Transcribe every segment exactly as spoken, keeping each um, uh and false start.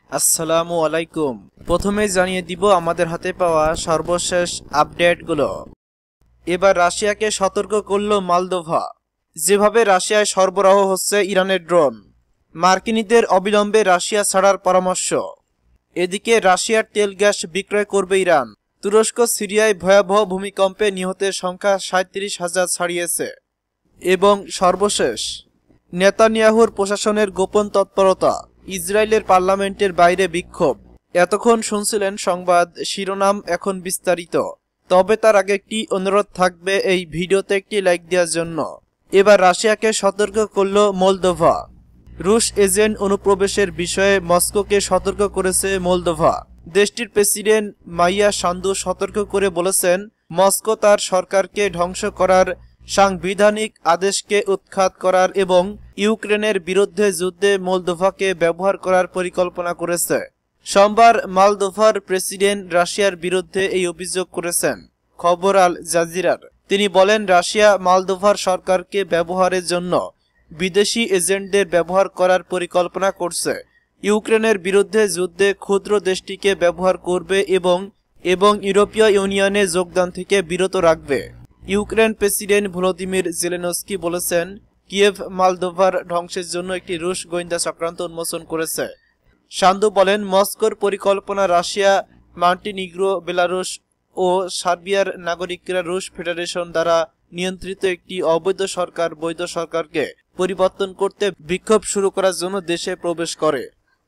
আসসালামু আলাইকুম। প্রথমে জানিয়ে দিব আমাদের হাতে পাওয়া সর্বশেষ আপডেটগুলো। এবার রাশিয়াকে সতর্ক করল মলদোভা। যেভাবে রাশিয়ায় সরবরাহ হচ্ছে ইরানের ড্রোন, মার্কিনীদের অবিলম্বে রাশিয়া ছাড়ার পরামর্শ। এদিকে রাশিয়ার তেল গ্যাস বিক্রয় করবে ইরান। তুরস্ক সিরিয়ায় ভয়াবহ ভূমিকম্পে নিহতের সংখ্যা সাঁত্রিশ হাজার ছাড়িয়েছে। এবং সর্বশেষ, নেতানিয়াহুর প্রশাসনের গোপন তৎপরতা, ইসরায়েলের পার্লামেন্টের বাইরে বিক্ষোভ। এতক্ষণ শুনছিলেন সংবাদ শিরোনাম, এখন বিস্তারিত। তবে তার আগে একটি অনুরোধ থাকবে, এই ভিডিওতে একটি লাইক দেওয়ার জন্য। এবার রাশিয়াকে সতর্ক করল মলদোভা। রুশ এজেন্ট অনুপ্রবেশের বিষয়ে মস্কোকে সতর্ক করেছে মলদোভা। দেশটির প্রেসিডেন্ট মাইয়া সান্দু সতর্ক করে বলেছেন, মস্কো তার সরকারকে ধ্বংস করার, সাংবিধানিক আদেশকে উৎখাত করার এবং ইউক্রেনের বিরুদ্ধে যুদ্ধে মলদোভাকে ব্যবহার করার পরিকল্পনা করেছে। সোমবার মলদোভার প্রেসিডেন্ট রাশিয়ার বিরুদ্ধে এই অভিযোগ করেছেন খবর আল জাজিরার। তিনি বলেন, রাশিয়া মলদোভার সরকারকে ব্যবহারের জন্য বিদেশি এজেন্টদের ব্যবহার করার পরিকল্পনা করছে। ইউক্রেনের বিরুদ্ধে যুদ্ধে ক্ষুদ্র দেশটিকে ব্যবহার করবে এবং এবং ইউরোপীয় ইউনিয়নে যোগদান থেকে বিরত রাখবে। ইউক্রেন প্রেসিডেন্ট ভলোদিমির জেলেনস্কি বলেছেন, কিয়েভ মলদোভার ধ্বংসের জন্য একটি রুশ গোয়েন্দা চক্রান্ত উন্মোচন করেছে। সান্দু বলেন, মস্কোর পরিকল্পনা রাশিয়া, মন্টিনিগ্রো, বেলারুশ ও সার্বিয়ার নাগরিকরা রুশ ফেডারেশন দ্বারা নিয়ন্ত্রিত একটি অবৈধ সরকার বৈধ সরকারকে পরিবর্তন করতে বিক্ষোভ শুরু করার জন্য দেশে প্রবেশ করে।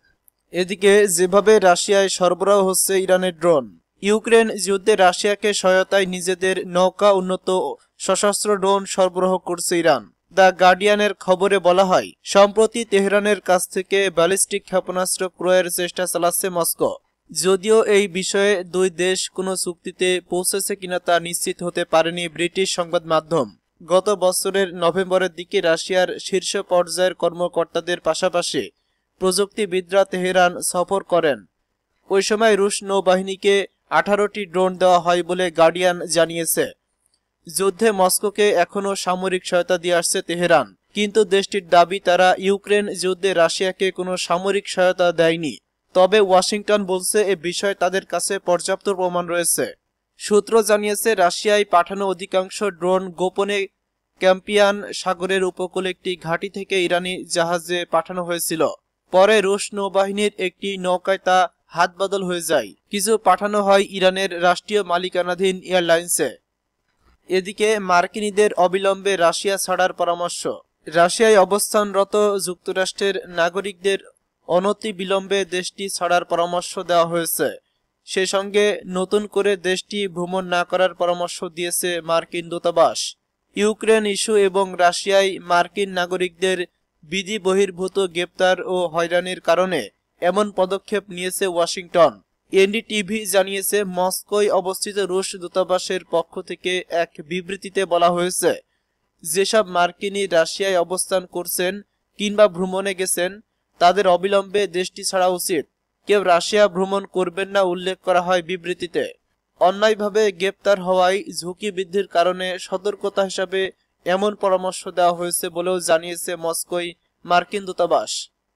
এদিকে যেভাবে রাশিয়ায় সরবরাহ হচ্ছে ইরানের ড্রোন, ইউক্রেন যুদ্ধে রাশিয়াকে সহায়তায় নিজেদের নৌকা উন্নত সশস্ত্র ড্রোন সরবরাহ করছে ইরান। দ্য গার্ডিয়ানের খবরে বলা হয়, সম্প্রতি তেহরানের কাছ থেকে ব্যালিস্টিক ক্ষেপণাস্ত্র ক্রয়ের চেষ্টা চালাচ্ছে মস্কো। যদিও এই বিষয়ে দুই দেশ কোনো চুক্তিতে পৌঁছেছে কিনা তা নিশ্চিত হতে পারেনি ব্রিটিশ সংবাদ মাধ্যম। গত বছরের নভেম্বরের দিকে রাশিয়ার শীর্ষ পর্যায়ের কর্মকর্তাদের পাশাপাশি প্রযুক্তিবিদরা তেহরান সফর করেন। ওই সময় রুশ নৌবাহিনীকে আঠারোটি ড্রোন দেওয়া হয় বলে গার্ডিয়ান জানিয়েছে। যুদ্ধে মস্কোকে এখনও সামরিক সহায়তা দিয়ে আসছে তেহরান, কিন্তু দেশটির দাবি তারা ইউক্রেন যুদ্ধে রাশিয়াকে কোনো সামরিক সহায়তা দেয়নি। তবে ওয়াশিংটন বলছে এ বিষয়ে তাদের কাছে পর্যাপ্ত প্রমাণ রয়েছে। সূত্র জানিয়েছে, রাশিয়ায় পাঠানো অধিকাংশ ড্রোন গোপনে ক্যাম্পিয়ান সাগরের উপকূলে একটি ঘাঁটি থেকে ইরানি জাহাজে পাঠানো হয়েছিল। পরে রুশ নৌবাহিনীর একটি নৌকায় তা হাত বদল হয়ে যায়। কিছু পাঠানো হয় ইরানের রাষ্ট্রীয় মালিকানাধীন এয়ারলাইন্সে। এদিকে মার্কিনীদের অবিলম্বে রাশিয়া ছাড়ার পরামর্শ। রাশিয়ায় অবস্থানরত যুক্তরাষ্ট্রের নাগরিকদের অনতি বিলম্বে দেশটি ছাড়ার পরামর্শ দেওয়া হয়েছে। সে সঙ্গে নতুন করে দেশটি ভ্রমণ না করার পরামর্শ দিয়েছে মার্কিন দূতাবাস। ইউক্রেন ইস্যু এবং রাশিয়ায় মার্কিন নাগরিকদের বিধি বহির্ভূত গ্রেপ্তার ও হয়রানির কারণে এমন পদক্ষেপ নিয়েছে ওয়াশিংটন। এনডিটিভি জানিয়েছে, মস্কোয় অবস্থিত রুশ দূতাবাসের পক্ষ থেকে এক বিবৃতিতে বলা হয়েছে, যেসব মার্কিনী রাশিয়ায় অবস্থান করছেন কিংবা ভ্রমণে গেছেন তাদের অবিলম্বে দেশটি ছাড়া উচিত। কেউ রাশিয়া ভ্রমণ করবেন না উল্লেখ করা হয় বিবৃতিতে। অন্যায়ভাবে গ্রেপ্তার হওয়ায় ঝুঁকি বৃদ্ধির কারণে সতর্কতা হিসাবে এমন পরামর্শ দেওয়া হয়েছে বলেও জানিয়েছে মস্কোয় মার্কিন দূতাবাস।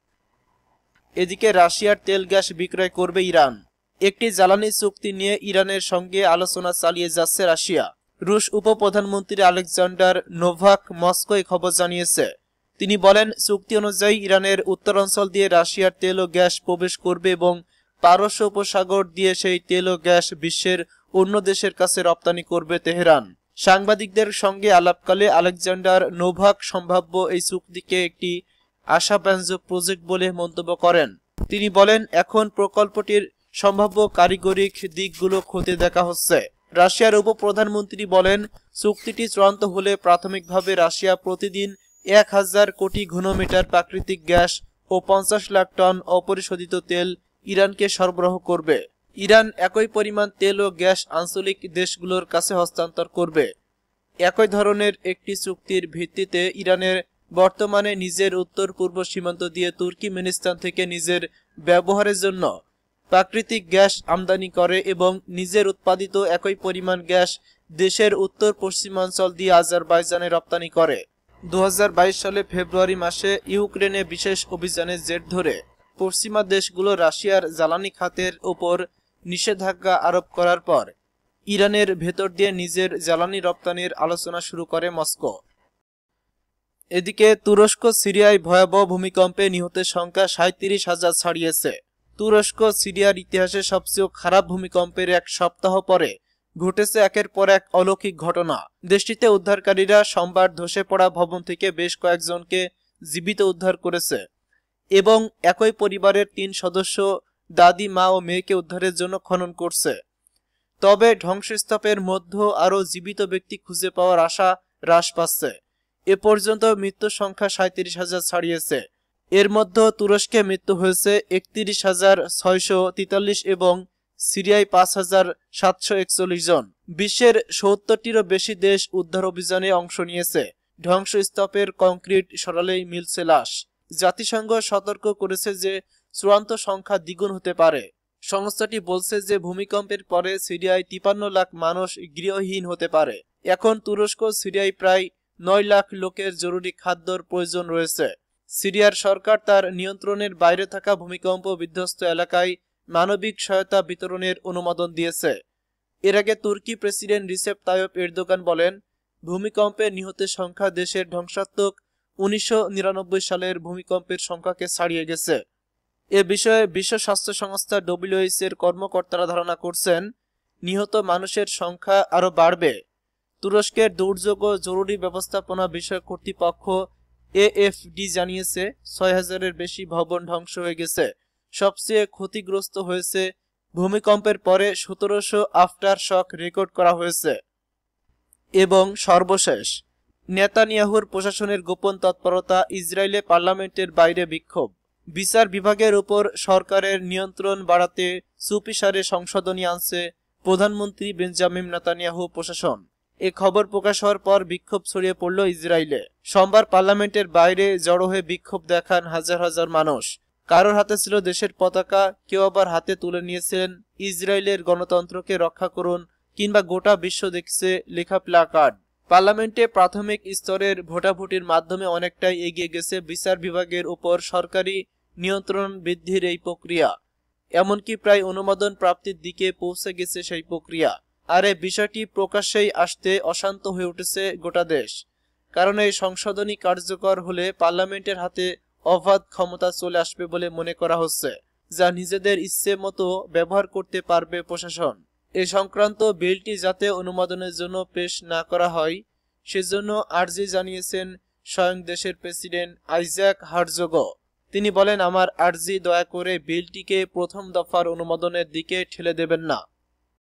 এদিকে রাশিয়ার তেল গ্যাস বিক্রয় করবে ইরান। একটি জ্বালানি চুক্তি নিয়ে ইরানের সঙ্গে আলোচনা চালিয়ে যাচ্ছে রাশিয়া। রুশ উপপ্রধানমন্ত্রী আলেকজান্ডার নোভাক মস্কোয় খবর জানিয়েছে। তিনি বলেন, চুক্তি অনুযায়ী ইরানের উত্তরাঞ্চল দিয়ে রাশিয়ার তেল ও গ্যাস প্রবেশ করবে এবং পারস্য উপসাগর দিয়ে সেই তেল ও গ্যাস বিশ্বের অন্য দেশের কাছে রপ্তানি করবে তেহরান। সাংবাদিকদের সঙ্গে আলাপকালে আলেকজান্ডার নোভাক সম্ভাব্য এই চুক্তিকে একটি আশাব্যঞ্জক প্রজেক্ট বলে মন্তব্য করেন। তিনি বলেন, এখন প্রকল্পটির সম্ভাব্য কারিগরিক দিকগুলো খতিয়ে দেখা হচ্ছে। রাশিয়ার উপপ্রধানমন্ত্রী বলেন, চুক্তিটি চূড়ান্ত হলে প্রাথমিকভাবে রাশিয়া প্রতিদিন এক হাজার কোটি ঘনমিটার প্রাকৃতিক গ্যাস ও পঞ্চাশ লাখ টন অপরিশোধিত তেল ইরানকে সরবরাহ করবে। ইরান একই পরিমাণ তেল ও গ্যাস আঞ্চলিক দেশগুলোর কাছে হস্তান্তর করবে। একই ধরনের একটি চুক্তির ভিত্তিতে ইরানের বর্তমানে নিজের উত্তর পূর্ব সীমান্ত দিয়ে তুর্কিমেনিস্তান থেকে নিজের ব্যবহারের জন্য প্রাকৃতিক গ্যাস আমদানি করে এবং নিজের উৎপাদিত একই পরিমাণ গ্যাস দেশের উত্তর পশ্চিমাঞ্চল দিয়ে আজারবাইজানে রপ্তানি করে। দু হাজার বাইশ সালে ফেব্রুয়ারি মাসে ইউক্রেনে বিশেষ অভিযানের জের ধরে পশ্চিমা দেশগুলো রাশিয়ার জ্বালানি খাতের উপর নিষেধাজ্ঞা আরোপ করার পর ইরানের ভেতর দিয়ে নিজের জ্বালানি রপ্তানির আলোচনা শুরু করে মস্কো। এদিকে তুরস্ক সিরিয়ায় ভয়াবহ ভূমিকম্পে নিহতের সংখ্যা সাঁইত্রিশ হাজার ছাড়িয়েছে। তুরস্ক সিরিয়ার ইতিহাসে সবচেয়ে খারাপ ভূমিকম্পের এক সপ্তাহ পরে ঘটেছে একের পর এক অলৌকিক ঘটনা। দেশটিতে উদ্ধারকারীরা সোমবার ধসে পড়া ভবন থেকে বেশ কয়েকজনকে জীবিত উদ্ধার করেছে এবং একই পরিবারের তিন সদস্য দাদি, মা ও মেয়েকে উদ্ধারের জন্য খনন করছে। তবে ধ্বংসস্তূপের মধ্যে আরও জীবিত ব্যক্তি খুঁজে পাওয়ার আশা হ্রাস পাচ্ছে। এ পর্যন্ত মৃত্যুর সংখ্যা সাঁইত্রিশ হাজার ছাড়িয়েছে। এর মধ্যে তুরস্কে মৃত্যু হয়েছে একত্রিশ হাজার ছয়শো তেতাল্লিশ এবং সিরিয়ায় পাঁচ হাজার সাতশো একচল্লিশ জন। বিশ্বের সত্তরটিরও বেশি দেশ উদ্ধার অভিযানে অংশ নিয়েছে। ধ্বংসস্তূপের কংক্রিট সরালেই মিলছে লাশ। জাতিসংঘ সতর্ক করেছে যে চূড়ান্ত সংখ্যা দ্বিগুণ হতে পারে। সংস্থাটি বলছে যে ভূমিকম্পের পরে সিরিয়ায় তিপ্পান্ন লাখ মানুষ গৃহহীন হতে পারে। এখন তুরস্ক সিরিয়ায় প্রায় নয় লাখ লোকের জরুরি খাদ্যর প্রয়োজন রয়েছে। সিরিয়ার সরকার তার নিয়ন্ত্রণের বাইরে থাকা ভূমিকম্প বিধ্বস্ত এলাকায় মানবিক সহায়তা বিতরণের অনুমোদন দিয়েছে। এর আগে তুর্কি প্রেসিডেন্ট রিসেপ তাইয়প এরদোগান বলেন, ভূমিকম্পে নিহতের সংখ্যা দেশের ধ্বংসাত্মক উনিশশো নিরানব্বই সালের ভূমিকম্পের সংখ্যাকে ছাড়িয়ে গেছে। এ বিষয়ে বিশ্ব স্বাস্থ্য সংস্থা ডব্লিউএইচ এর কর্মকর্তারা ধারণা করছেন নিহত মানুষের সংখ্যা আরও বাড়বে। তুরস্কের দুর্যোগ ও জরুরি ব্যবস্থাপনা বিষয়ক কর্তৃপক্ষ এএফডি জানিয়েছে ছয় হাজারের বেশি ভবন ধ্বংস হয়ে গেছে। সবচেয়ে ক্ষতিগ্রস্ত হয়েছে ভূমিকম্পের পরে সতেরোশো আফটার শক রেকর্ড করা হয়েছে। এবং সর্বশেষ, নেতানিয়াহুর প্রশাসনের গোপন তৎপরতা, ইসরায়েলে পার্লামেন্টের বাইরে বিক্ষোভ। বিচার বিভাগের উপর সরকারের নিয়ন্ত্রণ বাড়াতে চুপিসারে সংশোধনী আনছে প্রধানমন্ত্রী বেঞ্জামিন নেতানিয়াহু প্রশাসন। এ খবর প্রকাশ হওয়ার পর বিক্ষোভ ছড়িয়ে পড়ল ইসরায়েলে। সোমবার পার্লামেন্টের বাইরে জড়ো হয়ে বিক্ষোভ দেখান হাজার হাজার মানুষ। কারোর হাতে ছিল দেশের পতাকা, কেউ আবার হাতে তুলে নিয়েছেন ইসরায়েলের গণতন্ত্রকে রক্ষা করুন কিংবা গোটা বিশ্ব দেখছে লেখা প্ল্যাকার্ড। পার্লামেন্টে প্রাথমিক স্তরের ভোটাভুটির মাধ্যমে অনেকটাই এগিয়ে গেছে বিচার বিভাগের উপর সরকারি নিয়ন্ত্রণ বৃদ্ধির এই প্রক্রিয়া। এমনকি প্রায় অনুমোদন প্রাপ্তির দিকে পৌঁছে গেছে সেই প্রক্রিয়া। আর এই বিষয়টি প্রকাশ্যেই আসতে অশান্ত হয়ে উঠেছে গোটা দেশ। কারণ এই সংশোধনী কার্যকর হলে পার্লামেন্টের হাতে অবাধ ক্ষমতা চলে আসবে বলে মনে করা হচ্ছে, যা নিজেদের ইচ্ছে মতো ব্যবহার করতে পারবে প্রশাসন। এ সংক্রান্ত বিলটি যাতে অনুমোদনের জন্য পেশ না করা হয় সেজন্য আর্জি জানিয়েছেন স্বয়ং দেশের প্রেসিডেন্ট আইজাক হারজোগ। তিনি বলেন, আমার আর্জি, দয়া করে বিলটিকে প্রথম দফার অনুমোদনের দিকে ঠেলে দেবেন না।